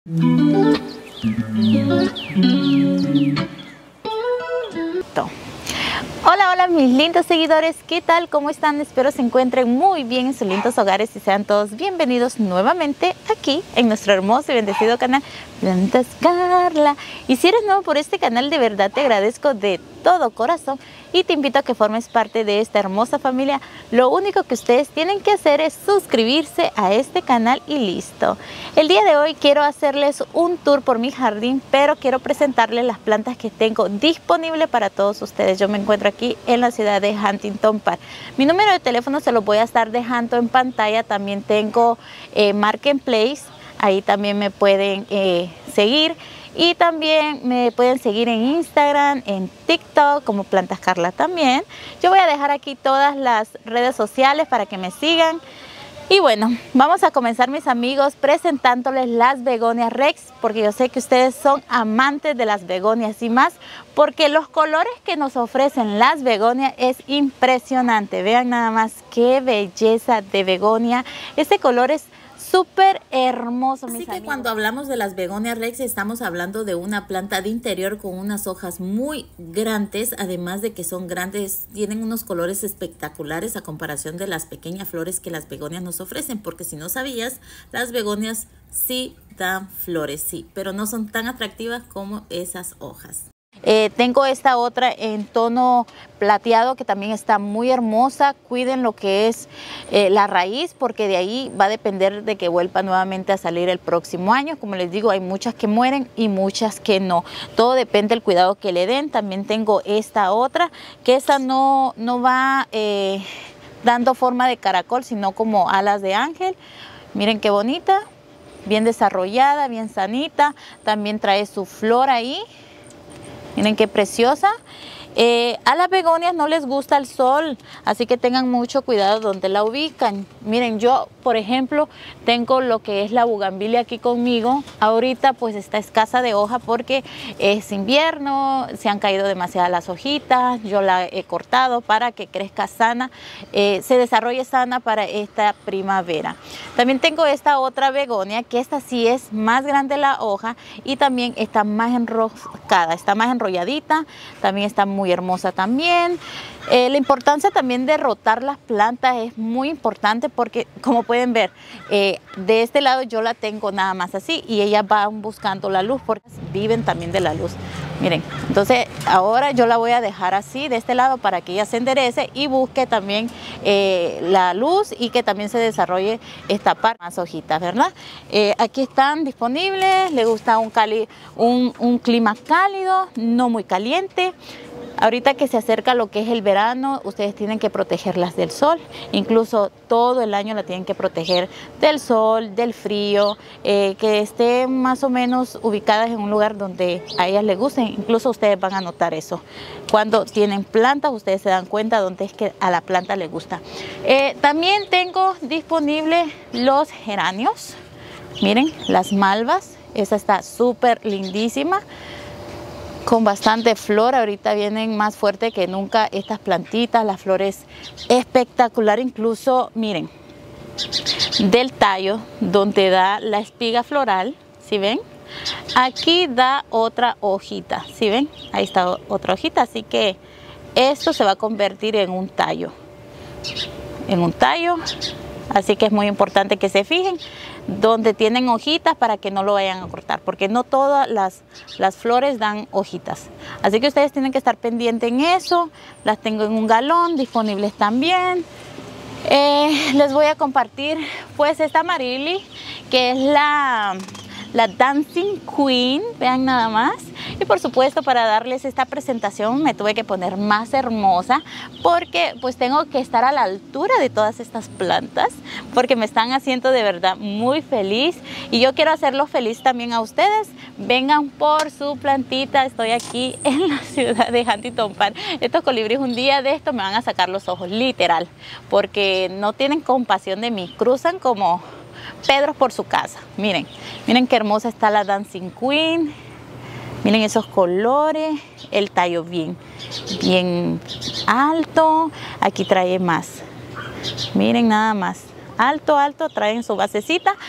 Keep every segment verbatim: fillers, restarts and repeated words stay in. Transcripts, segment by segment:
Hola, hola mis lindos seguidores, ¿qué tal? ¿Cómo están? Espero se encuentren muy bien en sus lindos hogares y sean todos bienvenidos nuevamente aquí en nuestro hermoso y bendecido canal Plantas Carla. Y si eres nuevo por este canal, de verdad te agradezco de todo corazón y te invito a que formes parte de esta hermosa familia. Lo único que ustedes tienen que hacer es suscribirse a este canal y listo. El día de hoy quiero hacerles un tour por mi jardín, pero quiero presentarles las plantas que tengo disponible para todos ustedes. Yo me encuentro aquí en la ciudad de Huntington Park. Mi número de teléfono se los voy a estar dejando en pantalla. También tengo eh, Marketplace, ahí también me pueden eh, seguir. Y también me pueden seguir en Instagram, en TikTok, como Plantas Carla también. Yo voy a dejar aquí todas las redes sociales para que me sigan. Y bueno, vamos a comenzar, mis amigos, presentándoles las begonias Rex, porque yo sé que ustedes son amantes de las begonias y más, porque los colores que nos ofrecen las begonias es impresionante. Vean nada más qué belleza de begonia. Este color es súper hermoso. Así que amigos, cuando hablamos de las begonias Rex estamos hablando de una planta de interior con unas hojas muy grandes, además de que son grandes, tienen unos colores espectaculares a comparación de las pequeñas flores que las begonias nos ofrecen, porque si no sabías, las begonias sí dan flores, sí, pero no son tan atractivas como esas hojas. Eh, tengo esta otra en tono plateado que también está muy hermosa. Cuiden lo que es eh, la raíz, porque de ahí va a depender de que vuelva nuevamente a salir el próximo año. Como les digo, hay muchas que mueren y muchas que no. Todo depende del cuidado que le den. También tengo esta otra, que esa no, no va eh, dando forma de caracol, sino como alas de ángel. Miren qué bonita, bien desarrollada, bien sanita. También trae su flor ahí. Miren qué preciosa. Eh, a las begonias no les gusta el sol, así que tengan mucho cuidado donde la ubican. Miren, yo por ejemplo tengo lo que es la bugambilia aquí conmigo. Ahorita pues está escasa de hoja porque es invierno, se han caído demasiadas las hojitas. Yo la he cortado para que crezca sana, eh, se desarrolle sana para esta primavera. También tengo esta otra begonia, que esta sí es más grande la hoja y también está más enroscada, está más enrolladita, también está muy muy hermosa también. Eh, la importancia también de rotar las plantas es muy importante, porque como pueden ver, eh, de este lado yo la tengo nada más así y ellas van buscando la luz porque viven también de la luz. Miren, entonces ahora yo la voy a dejar así de este lado para que ella se enderece y busque también eh, la luz y que también se desarrolle esta parte más hojitas, ¿verdad? Eh, aquí están disponibles. Le gusta un, cali, un, un clima cálido, no muy caliente. Ahorita que se acerca lo que es el verano, ustedes tienen que protegerlas del sol. Incluso todo el año la tienen que proteger del sol, del frío, eh, que estén más o menos ubicadas en un lugar donde a ellas les gusten. Incluso ustedes van a notar eso. Cuando tienen plantas, ustedes se dan cuenta dónde es que a la planta le gusta. Eh, también tengo disponibles los geranios. Miren, las malvas. Esa está súper lindísima, con bastante flor. Ahorita vienen más fuerte que nunca estas plantitas, las flores espectacular. Incluso miren, del tallo donde da la espiga floral, ¿sí ven? Aquí da otra hojita, ¿sí ven? Ahí está otra hojita, así que esto se va a convertir en un tallo, en un tallo. Así que es muy importante que se fijen donde tienen hojitas para que no lo vayan a cortar, porque no todas las, las flores dan hojitas. Así que ustedes tienen que estar pendientes en eso. Las tengo en un galón, disponibles también. Eh, les voy a compartir pues esta Marily, que es la, la Dancing Queen, vean nada más. Y por supuesto, para darles esta presentación me tuve que poner más hermosa, porque pues tengo que estar a la altura de todas estas plantas, porque me están haciendo de verdad muy feliz y yo quiero hacerlos feliz también a ustedes. Vengan por su plantita. Estoy aquí en la ciudad de Huntington Park. Estos colibríes un día de esto me van a sacar los ojos, literal, porque no tienen compasión de mí, cruzan como Pedro por su casa. Miren, miren qué hermosa está la Dancing Queen. Miren esos colores, el tallo bien, bien alto. Aquí trae más. Miren nada más. Alto, alto, traen su basecita.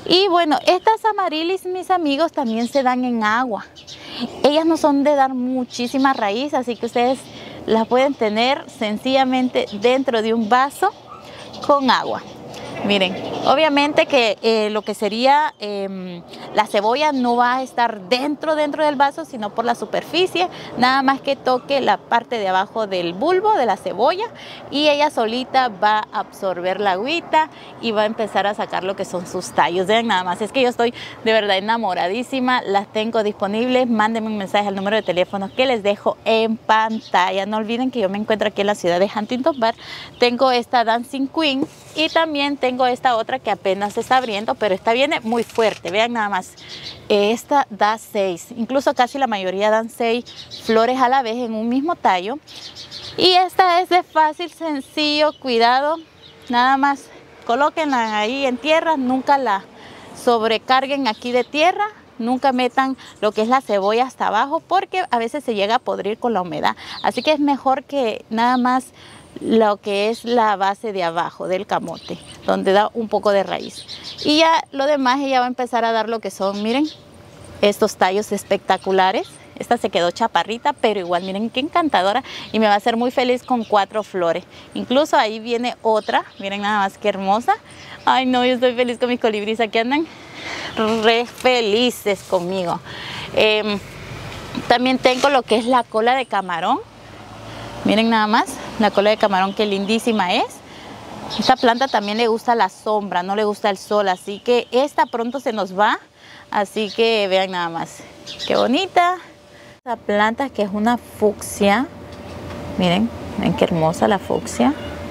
Y bueno, estas amarilis, mis amigos, también se dan en agua. Ellas no son de dar muchísima raíz, así que ustedes las pueden tener sencillamente dentro de un vaso con agua. Miren, obviamente que eh, lo que sería eh, la cebolla no va a estar dentro, dentro del vaso, sino por la superficie, nada más que toque la parte de abajo del bulbo de la cebolla y ella solita va a absorber la agüita y va a empezar a sacar lo que son sus tallos. Vean nada más, es que yo estoy de verdad enamoradísima, las tengo disponibles, mándenme un mensaje al número de teléfono que les dejo en pantalla. No olviden que yo me encuentro aquí en la ciudad de Huntington Park, tengo esta Dancing Queen y también tengo Tengo esta otra que apenas se está abriendo, pero esta viene muy fuerte. Vean nada más, esta da seis, incluso casi la mayoría dan seis flores a la vez en un mismo tallo. Y esta es de fácil, sencillo cuidado, nada más colóquenla ahí en tierra, nunca la sobrecarguen aquí de tierra, nunca metan lo que es la cebolla hasta abajo porque a veces se llega a podrir con la humedad. Así que es mejor que nada más lo que es la base de abajo del camote, donde da un poco de raíz. Y ya lo demás ella va a empezar a dar lo que son, miren, estos tallos espectaculares. Esta se quedó chaparrita, pero igual miren qué encantadora y me va a hacer muy feliz con cuatro flores. Incluso ahí viene otra, miren nada más qué hermosa. Ay no, yo estoy feliz con mis colibríes, aquí andan re felices conmigo. Eh, también tengo lo que es la cola de camarón. Miren nada más, la cola de camarón que lindísima es. Esta planta también le gusta la sombra, no le gusta el sol, así que esta pronto se nos va. Así que vean nada más, qué bonita. Esta planta que es una fucsia, miren, miren qué hermosa la fucsia.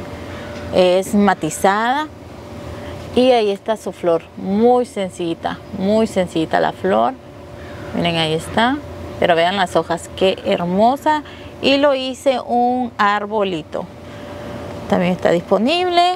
Es matizada y ahí está su flor, muy sencillita, muy sencillita la flor. Miren, ahí está, pero vean las hojas, qué hermosa. Y lo hice un arbolito. También está disponible.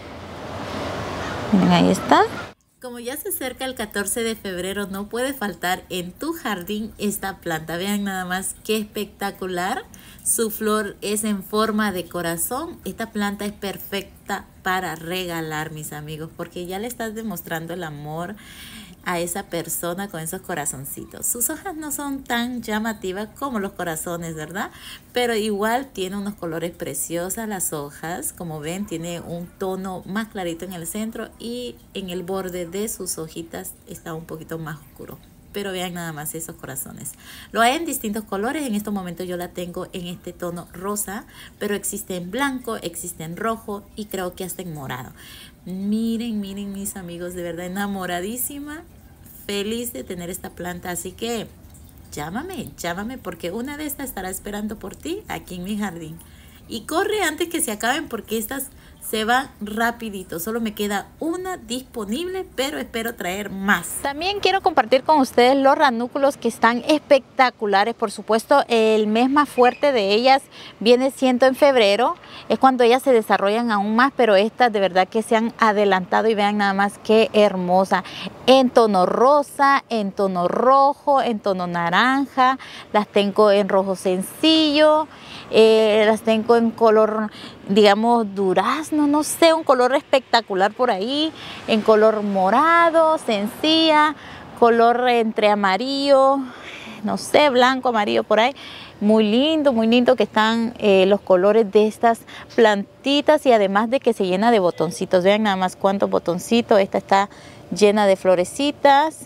Miren, ahí está. Como ya se acerca el catorce de febrero, no puede faltar en tu jardín esta planta. Vean nada más qué espectacular. Su flor es en forma de corazón. Esta planta es perfecta para regalar, mis amigos, porque ya le estás demostrando el amor a esa persona con esos corazoncitos. Sus hojas no son tan llamativas como los corazones, ¿verdad? Pero igual tiene unos colores preciosos las hojas. Como ven, tiene un tono más clarito en el centro y en el borde de sus hojitas está un poquito más oscuro. Pero vean nada más esos corazones. Lo hay en distintos colores. En estos momentos yo la tengo en este tono rosa, pero existe en blanco, existe en rojo y creo que hasta en morado. Miren, miren mis amigos, de verdad enamoradísima, feliz de tener esta planta. Así que llámame, llámame porque una de estas estará esperando por ti aquí en mi jardín. Y corre antes que se acaben porque estas se van rapidito. Solo me queda una disponible, pero espero traer más. También quiero compartir con ustedes los ranúnculos que están espectaculares. Por supuesto, el mes más fuerte de ellas viene siendo en febrero. Es cuando ellas se desarrollan aún más, pero estas de verdad que se han adelantado y vean nada más qué hermosa. En tono rosa, en tono rojo, en tono naranja. Las tengo en rojo sencillo. Eh, las tengo en color, digamos, durazno, no sé, un color espectacular por ahí, en color morado, sencilla, color entre amarillo, no sé, blanco, amarillo por ahí. Muy lindo, muy lindo que están eh, los colores de estas plantitas y además de que se llena de botoncitos. Vean nada más cuántos botoncitos. Esta está llena de florecitas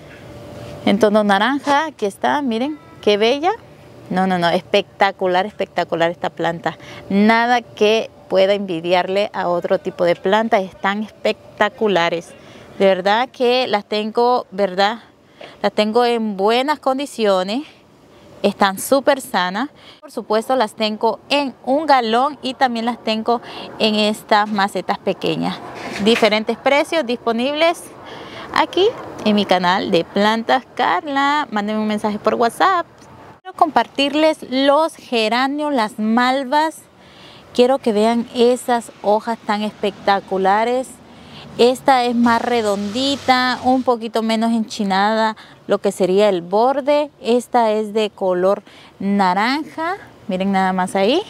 en tono naranja. Aquí está, miren, qué bella. No, no, no, espectacular, espectacular esta planta. Nada que pueda envidiarle a otro tipo de plantas. Están espectaculares. De verdad que las tengo, ¿verdad? Las tengo en buenas condiciones. Están súper sanas. Por supuesto, las tengo en un galón y también las tengo en estas macetas pequeñas. Diferentes precios disponibles aquí en mi canal de Plantas Carla. Mándenme un mensaje por WhatsApp. Quiero compartirles los geranios, las malvas. Quiero que vean esas hojas tan espectaculares. Esta es más redondita, un poquito menos enchinada lo que sería el borde. Esta es de color naranja. Miren nada más ahí.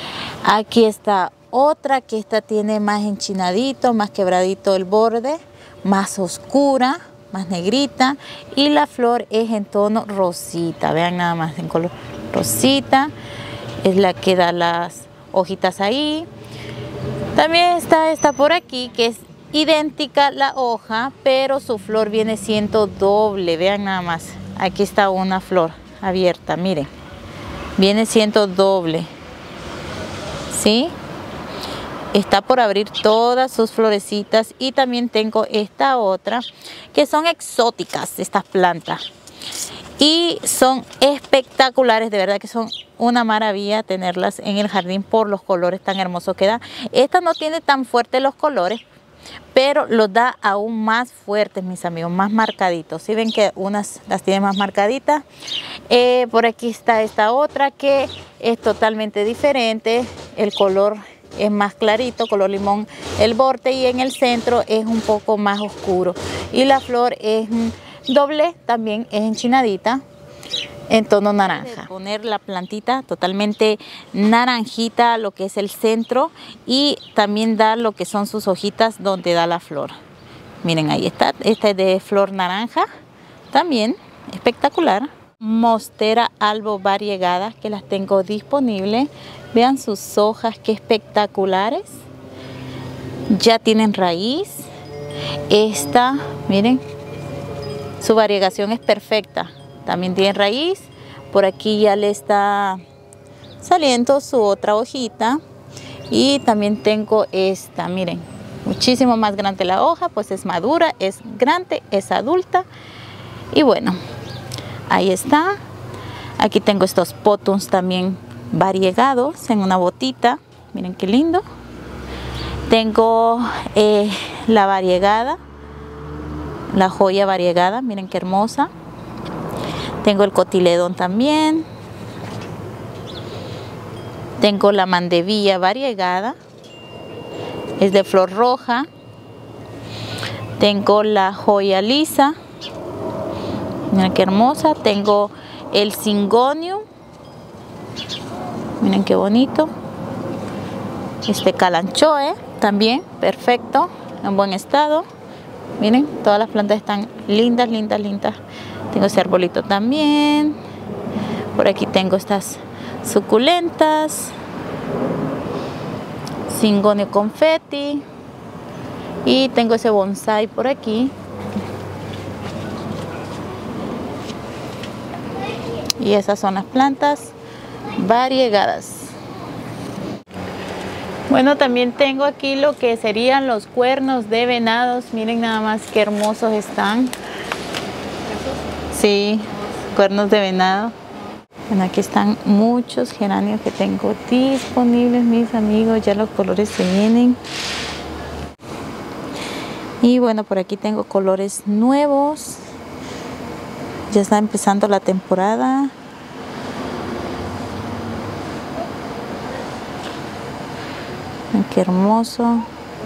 Aquí está otra que esta tiene más enchinadito, más quebradito el borde. más oscura, más negrita, y la flor es en tono rosita. Vean nada más, en color rosita. Es la que da las hojitas ahí. También está esta por aquí, que es idéntica la hoja, pero su flor viene siendo doble. Vean nada más, aquí está una flor abierta, miren, viene siendo doble, ¿sí? Está por abrir todas sus florecitas. Y también tengo esta otra, que son exóticas estas plantas y son espectaculares, de verdad que son una maravilla tenerlas en el jardín por los colores tan hermosos que da. Esta no tiene tan fuertes los colores, pero los da aún más fuertes, mis amigos, más marcaditos. Si ven que unas las tiene más marcaditas. Eh, por aquí está esta otra que es totalmente diferente. El color es más clarito, color limón el borde, y en el centro es un poco más oscuro. Y la flor es doble, también es enchinadita, en tono naranja. Poner la plantita totalmente naranjita, lo que es el centro, y también dar lo que son sus hojitas donde da la flor. Miren, ahí está. Esta es de flor naranja, también espectacular. Monstera albo variegada, que las tengo disponibles. Vean sus hojas, qué espectaculares. Ya tienen raíz. Esta, miren, su variegación es perfecta. También tiene raíz. Por aquí ya le está saliendo su otra hojita. Y también tengo esta, miren, muchísimo más grande la hoja, pues es madura, es grande, es adulta. Y bueno, ahí está. Aquí tengo estos potums también variegados en una botita. Miren qué lindo. Tengo eh, la variegada, la joya variegada, miren qué hermosa. Tengo el cotiledón también. Tengo la mandevilla variegada, es de flor roja. Tengo la joya lisa, miren qué hermosa. Tengo el Syngonium, miren qué bonito. Este Kalanchoe también perfecto, en buen estado. Miren, todas las plantas están lindas, lindas, lindas. Tengo ese arbolito también. Por aquí tengo estas suculentas, Syngonium confetti, y tengo ese bonsai por aquí. Y esas son las plantas variegadas. Bueno, también tengo aquí lo que serían los cuernos de venados. Miren nada más qué hermosos están. Sí, cuernos de venado. Bueno, aquí están muchos geranios que tengo disponibles, mis amigos. Ya los colores se vienen. Y bueno, por aquí tengo colores nuevos. Ya está empezando la temporada. Miren qué hermoso.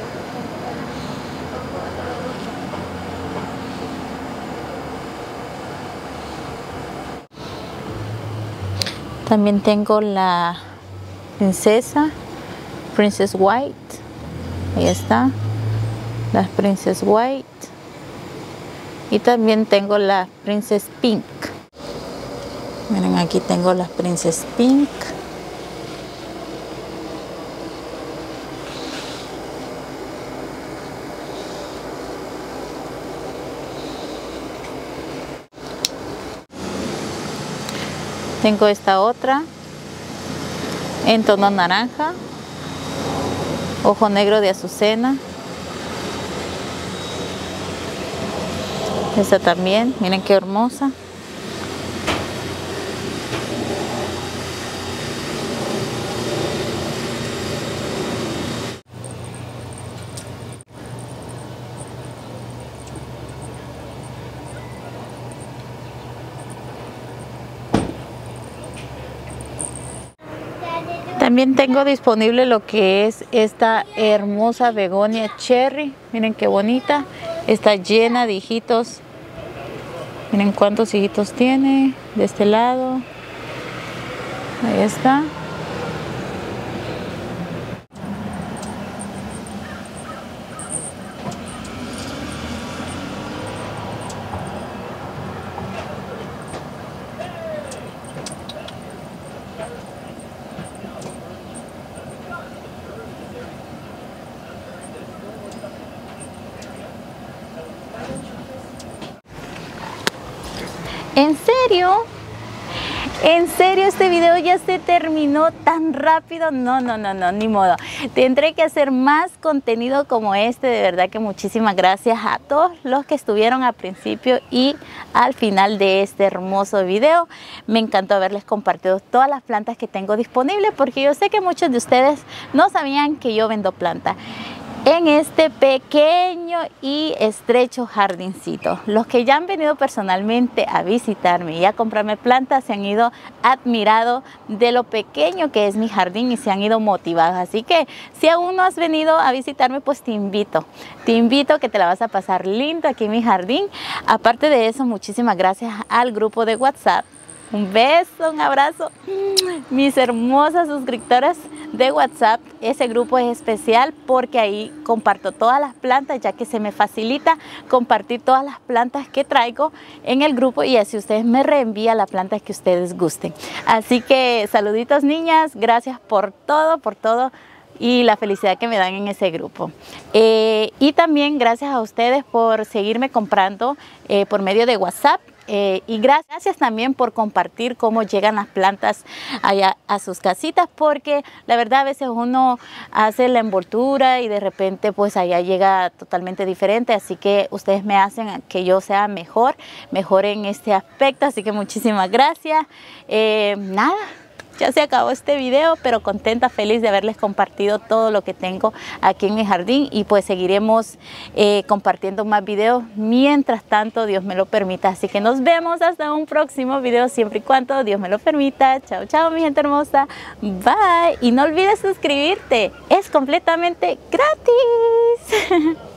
También tengo la princesa, Princess White. Ahí está, la Princess White. Y también tengo la Princess Pink. Miren, aquí tengo la Princess Pink. Tengo esta otra en tono naranja, ojo negro de azucena. Esta también, miren qué hermosa. También tengo disponible lo que es esta hermosa begonia cherry. Miren qué bonita. Está llena de hijitos. Miren cuántos hijitos tiene de este lado. Ahí está. ¿En serio? ¿En serio este video ya se terminó tan rápido? No, no, no, no, ni modo. Tendré que hacer más contenido como este. De verdad que muchísimas gracias a todos los que estuvieron al principio y al final de este hermoso video. Me encantó haberles compartido todas las plantas que tengo disponibles, porque yo sé que muchos de ustedes no sabían que yo vendo plantas en este pequeño y estrecho jardincito. Los que ya han venido personalmente a visitarme y a comprarme plantas se han ido admirados de lo pequeño que es mi jardín y se han ido motivados. Así que si aún no has venido a visitarme, pues te invito. Te invito, que te la vas a pasar lindo aquí en mi jardín. Aparte de eso, muchísimas gracias al grupo de WhatsApp. Un beso, un abrazo, mis hermosas suscriptoras de WhatsApp. Ese grupo es especial porque ahí comparto todas las plantas, ya que se me facilita compartir todas las plantas que traigo en el grupo y así ustedes me reenvían las plantas que ustedes gusten. Así que saluditos, niñas, gracias por todo, por todo y la felicidad que me dan en ese grupo. Eh, y también gracias a ustedes por seguirme comprando eh, por medio de WhatsApp. Eh, y gracias también por compartir cómo llegan las plantas allá a sus casitas, porque la verdad a veces uno hace la envoltura y de repente pues allá llega totalmente diferente, así que ustedes me hacen que yo sea mejor, mejor en este aspecto, así que muchísimas gracias. Eh, nada. Ya se acabó este video, pero contenta, feliz de haberles compartido todo lo que tengo aquí en mi jardín y pues seguiremos eh, compartiendo más videos mientras tanto Dios me lo permita. Así que nos vemos hasta un próximo video, siempre y cuando Dios me lo permita. Chao, chao, mi gente hermosa. Bye. Y no olvides suscribirte, es completamente gratis.